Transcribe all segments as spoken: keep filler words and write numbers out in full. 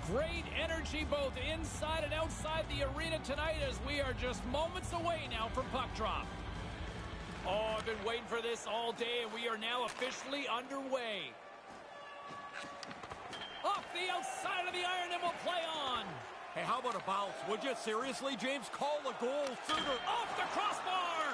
Great energy both inside and outside the arena tonight as we are just moments away now from puck drop. Oh, I've been waiting for this all day, and we are now officially underway. Off the outside of the iron, and will play on. Hey, how about a bounce? Would you seriously, James? Call a goal sooner. Off the crossbar!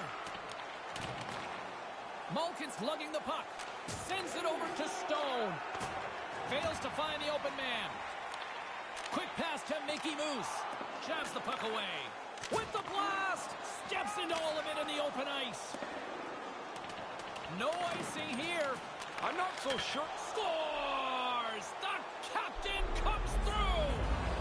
Malkin's lugging the puck. Sends it over to Stone. Fails to find the open man. Quick pass to Mickey Moose. Jabs the puck away. With the blast! Steps into all of it in the open ice. No icing here. I'm not so sure. Scores! The captain comes through!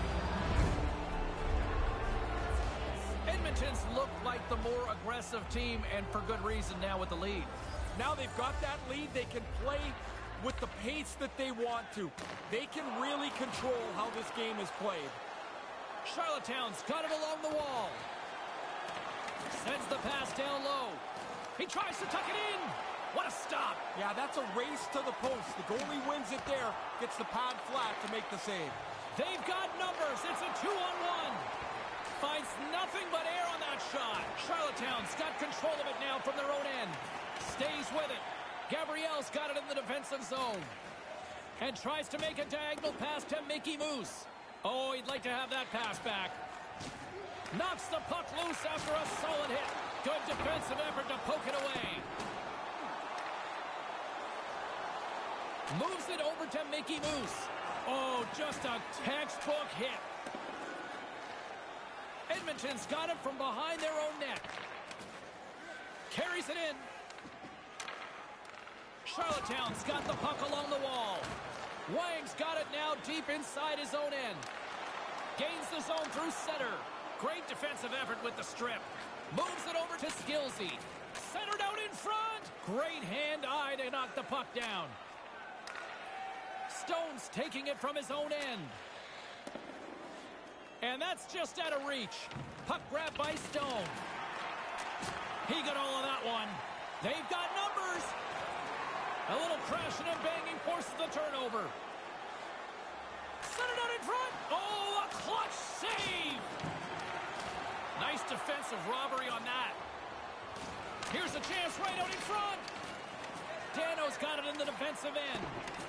Edmonton's looked like the more aggressive team, and for good reason now with the lead. Now they've got that lead, they can play with the pace that they want to. They can really control how this game is played. Charlottetown's got it along the wall. Sends the pass down low. He tries to tuck it in. What a stop. Yeah, that's a race to the post. The goalie wins it there, gets the pad flat to make the save. They've got numbers. It's a two-on-one. Finds nothing but air on that shot. Charlottetown's got control of it now from their own end. Stays with it. Gabrielle's got it in the defensive zone. And tries to make a diagonal pass to Mickey Moose. Oh, he'd like to have that pass back. Knocks the puck loose after a solid hit. Good defensive effort to poke it away. Moves it over to Mickey Moose. Oh, just a textbook hit. Edmonton's got it from behind their own net. Carries it in. Charlottetown's got the puck along the wall. Wang's got it now deep inside his own end. Gains the zone through center. Great defensive effort with the strip. Moves it over to Skilsey. Centered out in front. Great hand-eye to knock the puck down. Stone's taking it from his own end. And that's just out of reach. Puck grab by Stone. He got all of that one. They've got numbers. A little crashing and banging forces the turnover. Centered out in front. Oh, a clutch save. Nice defensive robbery on that. Here's a chance right out in front. Dano's got it in the defensive end.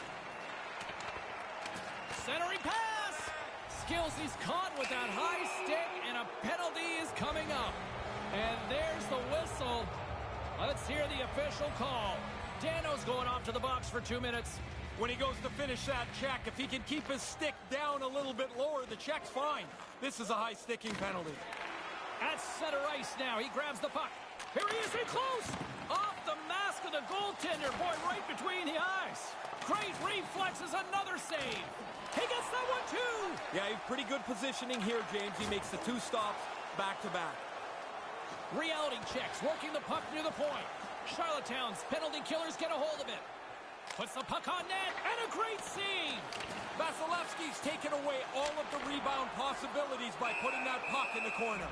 Centering pass. Skilsey's caught with that high stick, and a penalty is coming up. And there's the whistle. Let's hear the official call. Dano's going off to the box for two minutes. When he goes to finish that check, if he can keep his stick down a little bit lower, the check's fine. This is a high sticking penalty. At center ice now, he grabs the puck. Here he is in close. Off the mask of the goaltender. Boy, right between the eyes. Great reflexes, another save. He gets that one too. Yeah, pretty good positioning here, James. He makes the two stops back to back. Reality checks, working the puck near the point. Charlottetown's penalty killers get a hold of it. Puts the puck on net, and a great save. Vasilevsky's taken away all of the rebound possibilities by putting that puck in the corner.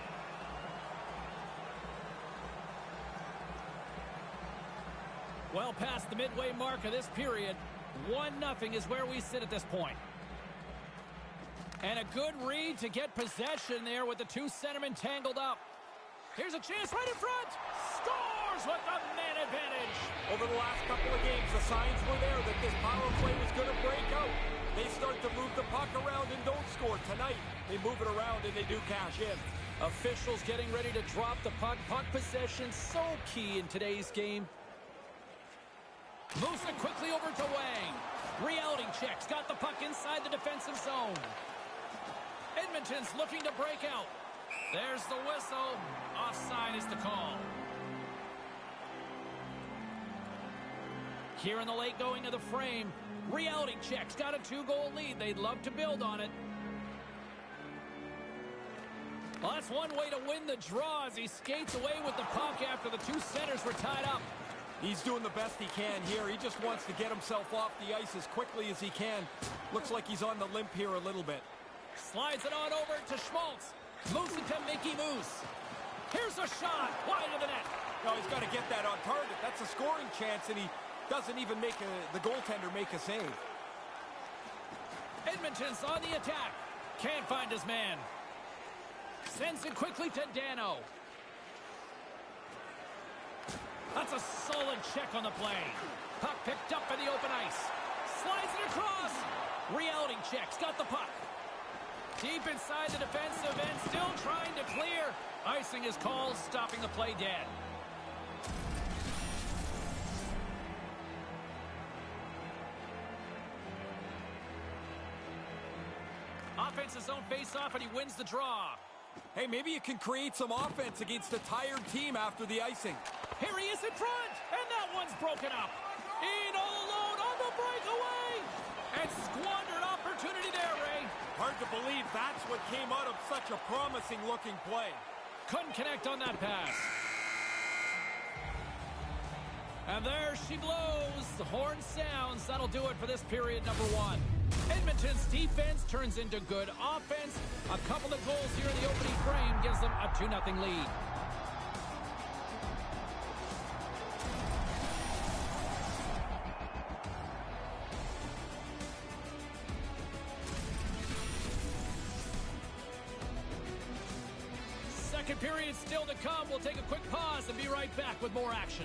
Well past the midway mark of this period, one nothing is where we sit at this point. And a good read to get possession there with the two centermen tangled up. Here's a chance right in front. Scores with the man advantage. Over the last couple of games, the signs were there that this power play was going to break out. They start to move the puck around and don't score. Tonight, they move it around and they do cash in. Officials getting ready to drop the puck. Puck possession so key in today's game. Moves it quickly over to Wang. Reality checks. Got the puck inside the defensive zone. Edmonton's looking to break out. There's the whistle. Offside is the call. Here in the late going of the frame, reality checks. Got a two-goal lead. They'd love to build on it. Well, that's one way to win the draw as he skates away with the puck after the two centers were tied up. He's doing the best he can here. He just wants to get himself off the ice as quickly as he can. Looks like he's on the limp here a little bit. Slides it on over to Schmaltz. Moves it to Mickey Moose. Here's a shot. Wide of the net. No, he's got to get that on target. That's a scoring chance, and he doesn't even make a, the goaltender make a save. Edmonton's on the attack. Can't find his man. Sends it quickly to Dano. That's a solid check on the play. Puck picked up in the open ice. Slides it across. Reality checks. Got the puck. Deep inside the defensive end. Still trying to clear. Icing is called, stopping the play dead. Offense's own face-off, and he wins the draw. Hey, maybe you can create some offense against a tired team after the icing. Here he is in front, and that one's broken up. In all alone on the breakaway. And squandered opportunity there, Ray. Hard to believe that's what came out of such a promising-looking play. Couldn't connect on that pass. And there she blows. The horn sounds. That'll do it for this period number one. Edmonton's defense turns into good offense. A couple of goals here in the opening frame gives them a two nothing lead. Second period still to come. We'll take a quick pause and be right back with more action.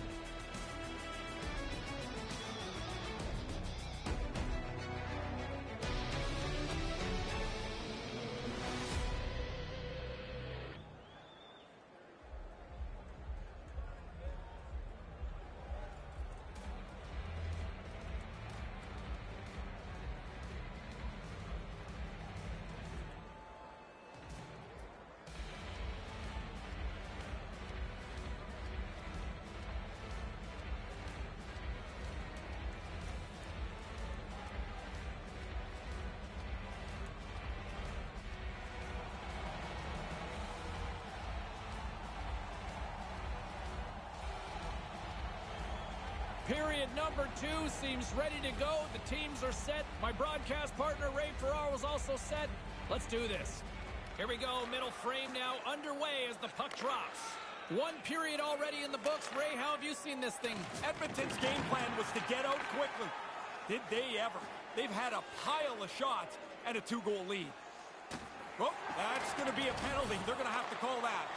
Period number two seems ready to go. The teams are set. My broadcast partner, Ray Ferraro, is also set. Let's do this. Here we go. Middle frame now underway as the puck drops. One period already in the books. Ray, how have you seen this thing? Edmonton's game plan was to get out quickly. Did they ever? They've had a pile of shots and a two-goal lead. Well, that's going to be a penalty. They're going to have to call that.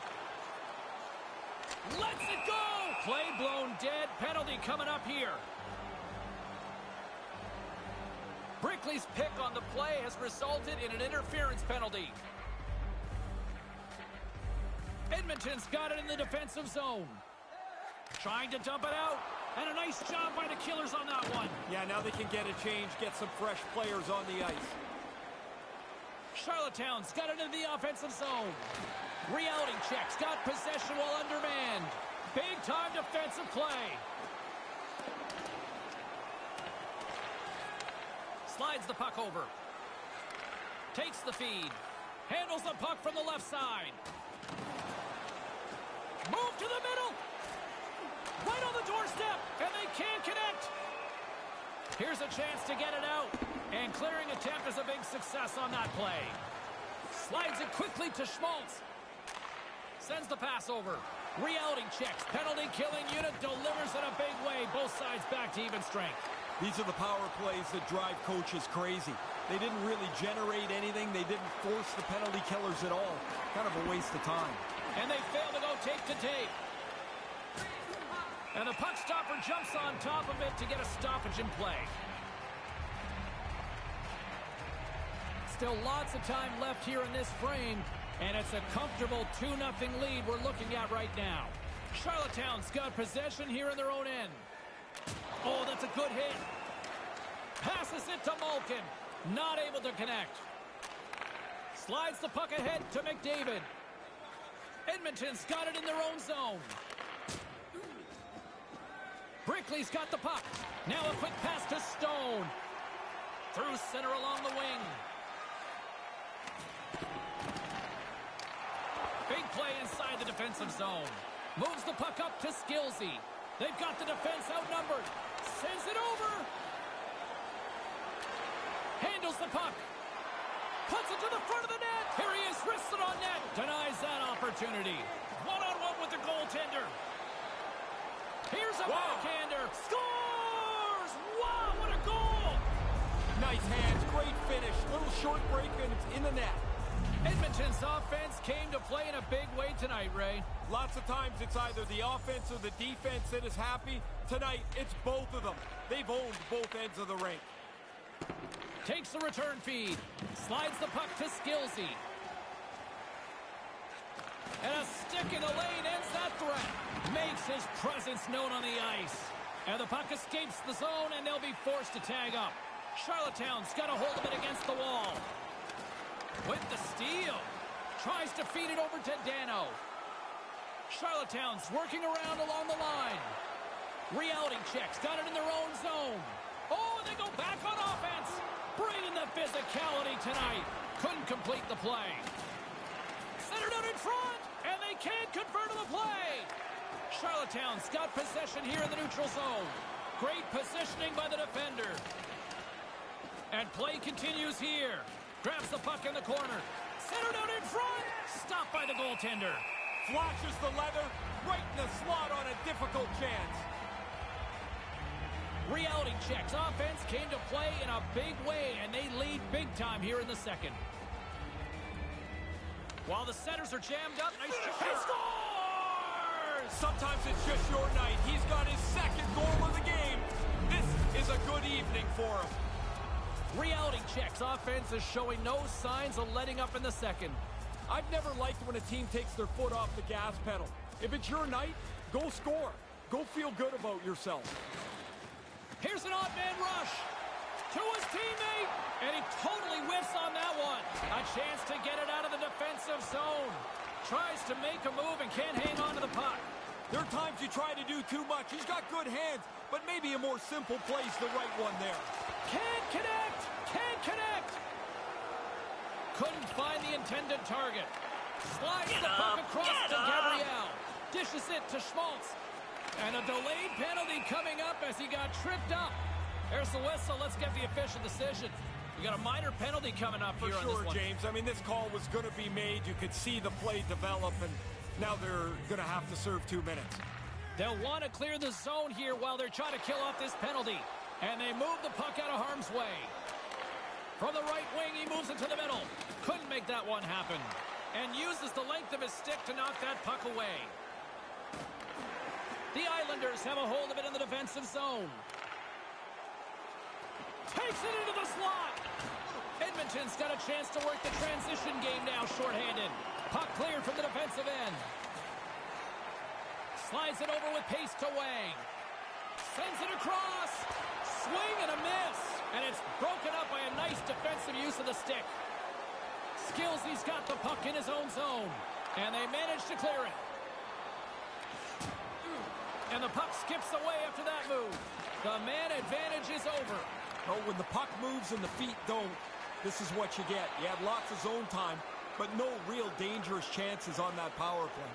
Let's it go! Play blown dead. Penalty coming up here. Brickley's pick on the play has resulted in an interference penalty. Edmonton's got it in the defensive zone. Trying to dump it out. And a nice job by the Killers on that one. Yeah, now they can get a change, get some fresh players on the ice. Charlottetown's got it into the offensive zone. Reality checks, got possession while undermanned. Big-time defensive play. Slides the puck over. Takes the feed. Handles the puck from the left side. Move to the middle. Right on the doorstep, and they can't connect. Here's a chance to get it out. And clearing attempt is a big success on that play. Slides it quickly to Schmaltz. Sends the pass over. Reality checks. Penalty killing unit delivers in a big way. Both sides back to even strength. These are the power plays that drive coaches crazy. They didn't really generate anything. They didn't force the penalty killers at all. Kind of a waste of time. And they fail to go tape to tape. And the puck stopper jumps on top of it to get a stoppage in play. Still lots of time left here in this frame. And it's a comfortable two nothing lead we're looking at right now. Charlottetown's got possession here in their own end. Oh, that's a good hit. Passes it to Malkin. Not able to connect. Slides the puck ahead to McDavid. Edmonton's got it in their own zone. Brickley's got the puck. Now a quick pass to Stone. Through center along the wing. Big play inside the defensive zone. Moves the puck up to Skilsey. They've got the defense outnumbered. Sends it over. Handles the puck. Puts it to the front of the net. Here he is, wristed on net. Denies that opportunity. One-on-one with the goaltender. Here's a wow. backhander. Scores! Wow, what a goal! Nice hands, great finish. short break, and it's in the net. Edmonton's offense came to play in a big way tonight, Ray. Lots of times it's either the offense or the defense that is happy. Tonight, it's both of them. They've owned both ends of the rink. Takes the return feed. Slides the puck to Skillsy. And a stick in the lane ends that threat. Makes his presence known on the ice. And the puck escapes the zone, and they'll be forced to tag up. Charlottetown's got a hold of it against the wall. With the steal. Tries to feed it over to Dano. Charlottetown's working around along the line. Reality checks. Got it in their own zone. Oh, and they go back on offense. Bringing the physicality tonight. Couldn't complete the play. Centered out in front. And they can't convert to the play. Charlottetown's got possession here in the neutral zone. Great positioning by the defender. And play continues here. Grabs the puck in the corner. Centered out in front. Stopped by the goaltender. Flashes the leather right in the slot on a difficult chance. Reality checks. Offense came to play in a big way, and they lead big time here in the second. While the centers are jammed up, nice he scores! Sometimes it's just your night. He's got his second goal of the game. This is a good evening for him. Reality checks. Offense is showing no signs of letting up in the second. I've never liked when a team takes their foot off the gas pedal. If it's your night, go score. Go feel good about yourself. Here's an odd man rush to his teammate, and he totally whiffs on that one. A chance to get it out of the defensive zone. Tries to make a move and can't hang on to the puck. There are times you try to do too much. He's got good hands, but maybe a more simple play's the right one there. Can't connect! Can't connect! Couldn't find the intended target. Slides the puck across to Gabriel. Dishes it to Schmaltz. And a delayed penalty coming up as he got tripped up. There's the whistle. Let's get the official decision. We got a minor penalty coming up For here sure, on this one. James. I mean, this call was going to be made. You could see the play develop, and now they're going to have to serve two minutes. They'll want to clear the zone here while they're trying to kill off this penalty. And they move the puck out of harm's way. From the right wing, he moves it to the middle. Couldn't make that one happen. And uses the length of his stick to knock that puck away. The Islanders have a hold of it in the defensive zone. Takes it into the slot. Edmonton's got a chance to work the transition game now shorthanded. Puck cleared from the defensive end. Slides it over with pace to Wang. Sends it across. Swing and a miss. And it's broken up by a nice defensive use of the stick. Skillsy's got the puck in his own zone. And they manage to clear it. And the puck skips away after that move. The man advantage is over. Oh, when the puck moves and the feet don't, this is what you get. You had lots of zone time, but no real dangerous chances on that power play.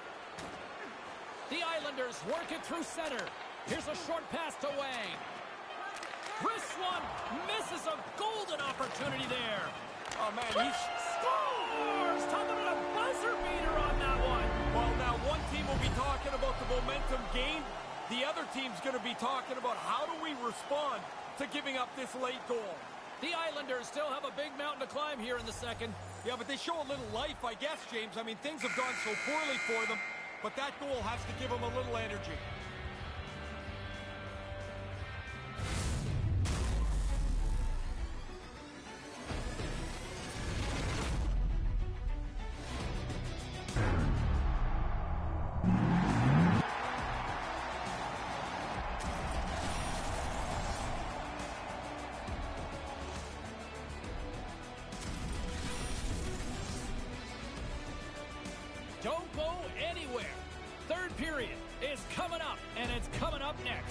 The Islanders work it through center. Here's a short pass to Wang. Wrist one, misses a golden opportunity there. Oh, man, He he's... scores! Talking about a buzzer beater on that one. Well, now one team will be talking about the momentum gained. The other team's going to be talking about how do we respond to giving up this late goal. The Islanders still have a big mountain to climb here in the second. Yeah, but they show a little life, I guess, James. I mean, things have gone so poorly for them, but that goal has to give them a little energy. Don't go anywhere. Third period is coming up, and it's coming up next.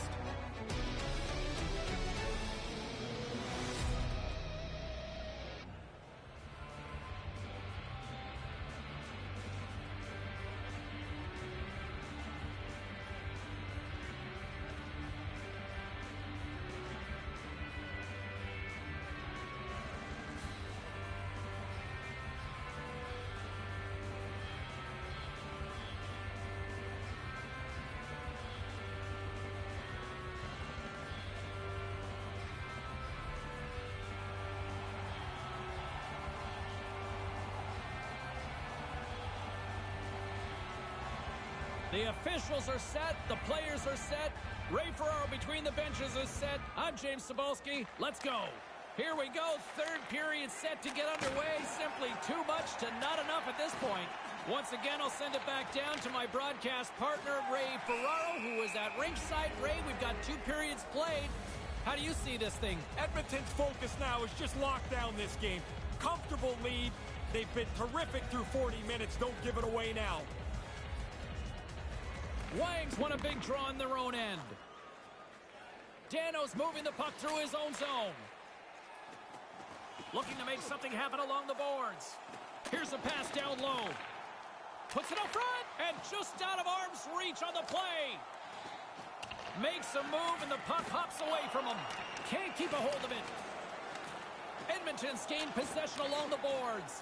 The officials are set. The players are set. Ray Ferraro between the benches is set. I'm James Cebulski. Let's go. Here we go. Third period set to get underway. Simply too much to not enough at this point. Once again, I'll send it back down to my broadcast partner, Ray Ferraro, who is at ringside. Ray, we've got two periods played. How do you see this thing? Edmonton's focus now is just lock down this game. Comfortable lead. They've been terrific through forty minutes. Don't give it away now. Wang's won a big draw in their own end. Dano's moving the puck through his own zone. Looking to make something happen along the boards. Here's a pass down low. Puts it up front, and just out of arm's reach on the play. Makes a move, and the puck hops away from him. Can't keep a hold of it. Edmonton's gained possession along the boards.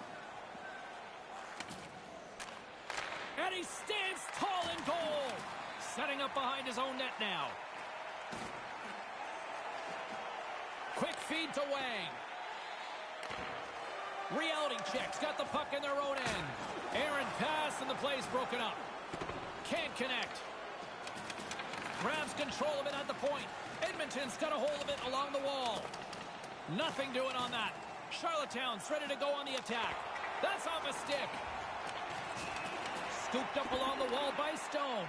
And he stands tall in goal. Setting up behind his own net now. Quick feed to Wang. Reality checks. Got the puck in their own end. Aaron pass, and the play's broken up. Can't connect. Grabs control of it at the point. Edmonton's got a hold of it along the wall. Nothing doing on that. Charlottetown's ready to go on the attack. That's off a stick. Scooped up along the wall by Stone.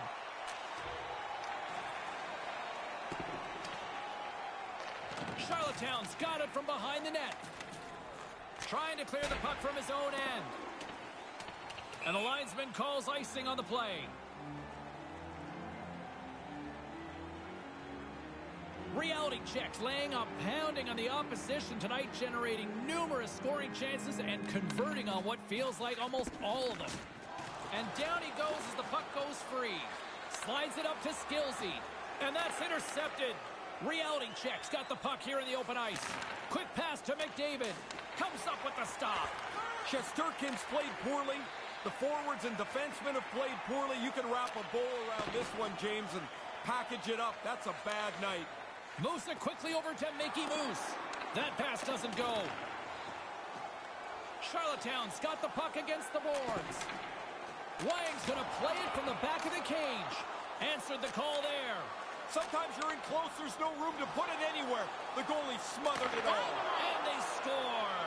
Charlottetown's got it from behind the net. Trying to clear the puck from his own end. And the linesman calls icing on the play. Reality checks, laying a pounding on the opposition tonight, generating numerous scoring chances and converting on what feels like almost all of them. And down he goes as the puck goes free. Slides it up to Skillsy. And that's intercepted. Reality checks, got the puck here in the open ice. Quick pass to McDavid. Comes up with the stop. Shesterkin's played poorly. The forwards and defensemen have played poorly. You can wrap a bowl around this one, James, and package it up. That's a bad night. Moves it quickly over to Mickey Moose. That pass doesn't go. Charlottetown's got the puck against the boards. Wang's going to play it from the back of the cage. Answered the call there. Sometimes you're in close, there's no room to put it anywhere. The goalie smothered it all. And they score.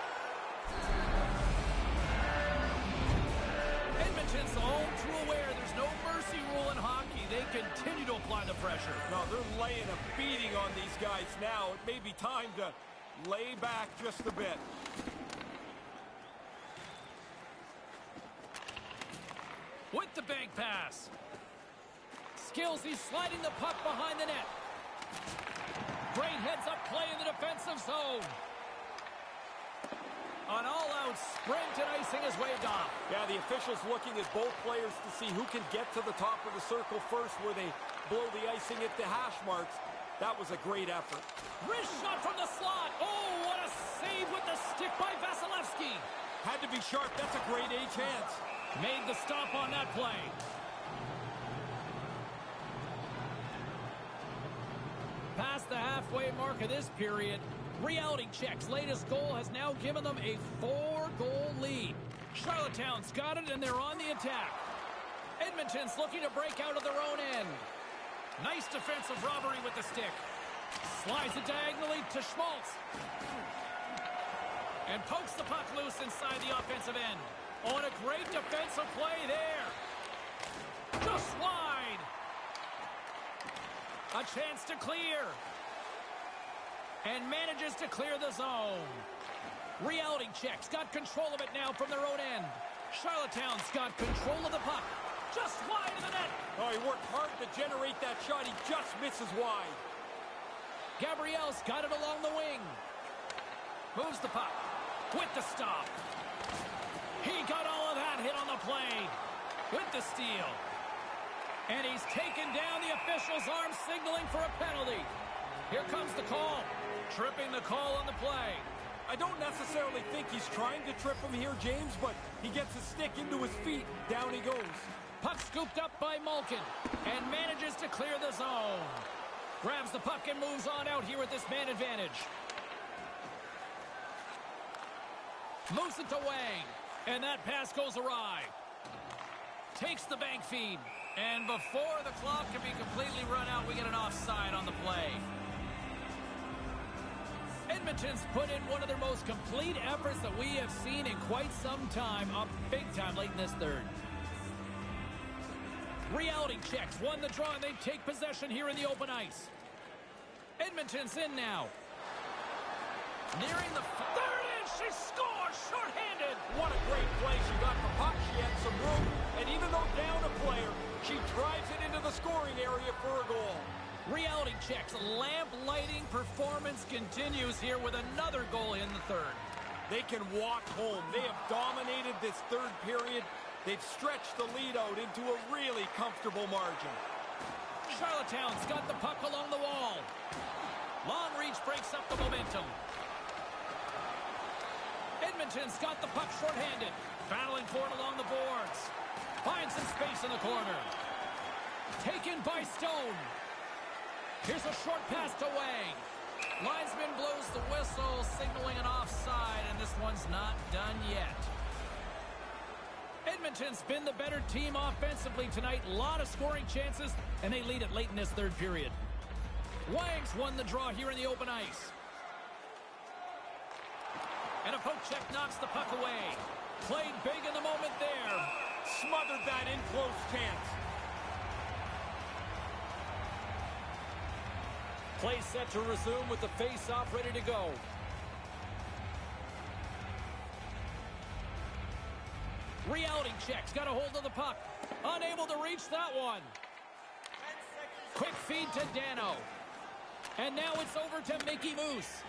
Edmonton's all too aware there's no mercy rule in hockey. They continue to apply the pressure. No, they're laying a beating on these guys now. It may be time to lay back just a bit. With the bank pass. Skills, he's sliding the puck behind the net. Great heads-up play in the defensive zone. An all-out sprint, and icing is waved off. Yeah, the officials looking at both players to see who can get to the top of the circle first where they blow the icing at the hash marks. That was a great effort. Wrist shot from the slot. Oh, what a save with the stick by Vasilevsky. Had to be sharp. That's a grade A chance. Made the stop on that play. Past the halfway mark of this period, reality checks. Latest goal has now given them a four-goal lead. Charlottetown's got it, and they're on the attack. Edmonton's looking to break out of their own end. Nice defensive robbery with the stick. Slides it diagonally to Schmaltz. And pokes the puck loose inside the offensive end. On a great defensive play there. Just wide. A chance to clear. And manages to clear the zone. Reality checks. Got control of it now from their own end. Charlottetown's got control of the puck. Just wide of the net. Oh, he worked hard to generate that shot. He just misses wide. Gabriel's got it along the wing. Moves the puck. With the stop. He got all of that hit on the play. With the steal. And he's taken down the official's arm, signaling for a penalty. Here comes the call. Tripping the call on the play. I don't necessarily think he's trying to trip him here, James, but he gets a stick into his feet. Down he goes. Puck scooped up by Malkin. And manages to clear the zone. Grabs the puck and moves on out here with this man advantage. Moves it to Wang. And that pass goes awry. Takes the bank feed. And before the clock can be completely run out, we get an offside on the play. Edmonton's put in one of their most complete efforts that we have seen in quite some time, up big time late in this third. Reality checks, won the draw, and they take possession here in the open ice. Edmonton's in now. Nearing the... There it is! She scores! Short-handed! What a great play. She got the puck. She had some room. And even though down a player, she drives it into the scoring area for a goal. Reality checks. Lamp lighting performance continues here with another goal in the third. They can walk home. They have dominated this third period. They've stretched the lead out into a really comfortable margin. Charlottetown's got the puck along the wall. Long reach breaks up the momentum. Edmonton's got the puck shorthanded. Battling for it along the boards. Finds some space in the corner. Taken by Stone. Here's a short pass away. Linesman blows the whistle, signaling an offside, and this one's not done yet. Edmonton's been the better team offensively tonight. A lot of scoring chances, and they lead it late in this third period. Wangs won the draw here in the open ice. And a poke check knocks the puck away. Played big in the moment there. Smothered that in close chance. Play set to resume with the face-off ready to go. Reality checks, got a hold of the puck. Unable to reach that one. Quick feed to Dano. And now it's over to Mickey Moose.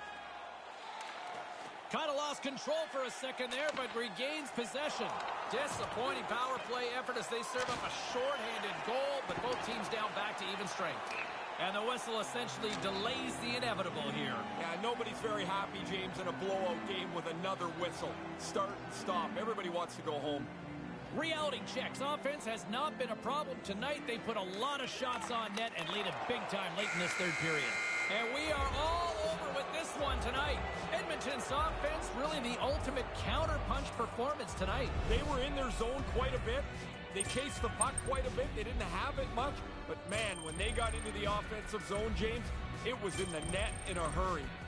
Kind of lost control for a second there, but regains possession. Disappointing power play effort as they serve up a short-handed goal, but both teams down back to even strength. And the whistle essentially delays the inevitable here. Yeah, nobody's very happy, James, in a blowout game with another whistle. Start and stop. Everybody wants to go home. Reality checks. Offense has not been a problem tonight. They put a lot of shots on net and lead it big time late in this third period. And we are all over with this one tonight. Edmonton's offense, really the ultimate counter-punch performance tonight. They were in their zone quite a bit. They chased the puck quite a bit. They didn't have it much. But, man, when they got into the offensive zone, James, it was in the net in a hurry.